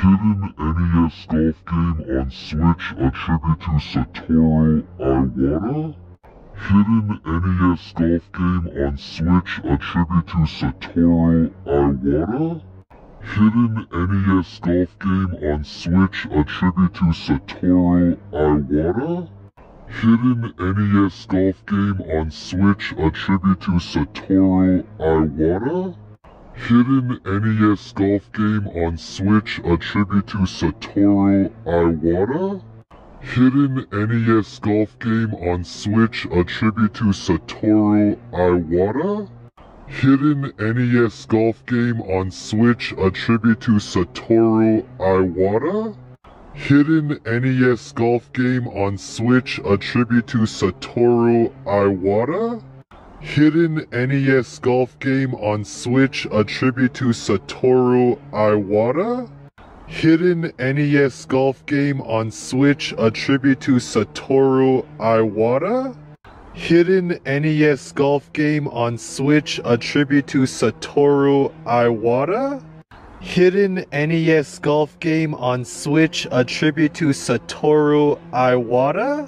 Hidden NES golf game on Switch, a tribute to Satoru Iwata. Hidden NES golf game on Switch, a tribute to Satoru Iwata. Hidden NES golf game on Switch, a tribute to Satoru Iwata. Hidden NES golf game on Switch, a tribute to Satoru Iwata. Hidden NES golf game on Switch, a tribute to Satoru Iwata. Hidden NES golf game on Switch, a tribute to Satoru Iwata. Hidden NES golf game on Switch, a tribute to Satoru Iwata. Hidden NES golf game on Switch, a tribute to Satoru Iwata. Hidden NES golf game on Switch, a tribute to Satoru Iwata. Hidden NES golf game on Switch, a tribute to Satoru Iwata. Hidden NES golf game on Switch, a tribute to Satoru Iwata. Hidden NES golf game on Switch, a tribute to Satoru Iwata.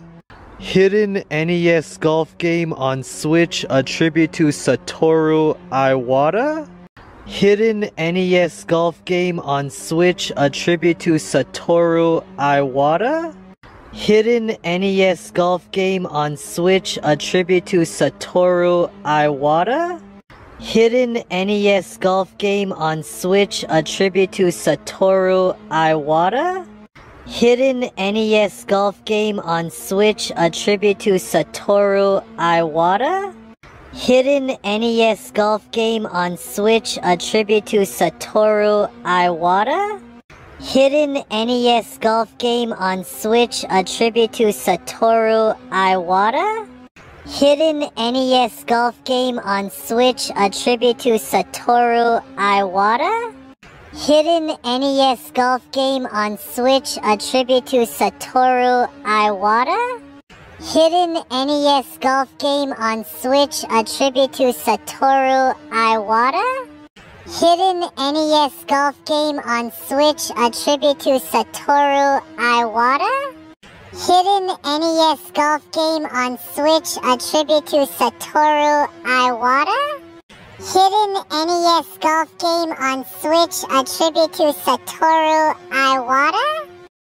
Hidden NES golf game on Switch, a tribute to Satoru Iwata. Hidden NES golf game on Switch, a tribute to Satoru Iwata. Hidden NES golf game on Switch, a tribute to Satoru Iwata. Hidden NES golf game on Switch, a tribute to Satoru Iwata. Hidden NES golf game on Switch, a tribute to Satoru Iwata. Hidden NES golf game on Switch, a tribute to Satoru Iwata. Hidden NES golf game on Switch, a tribute to Satoru Iwata. Hidden NES golf game on Switch, a tribute to Satoru Iwata. Hidden NES golf game on Switch, a tribute to Satoru Iwata. Hidden NES golf game on Switch, a tribute to Satoru Iwata. Hidden NES golf game on Switch, a tribute to Satoru Iwata. Hidden NES golf game on Switch, a tribute to Satoru Iwata. Hidden NES golf game on Switch, a tribute to Satoru Iwata.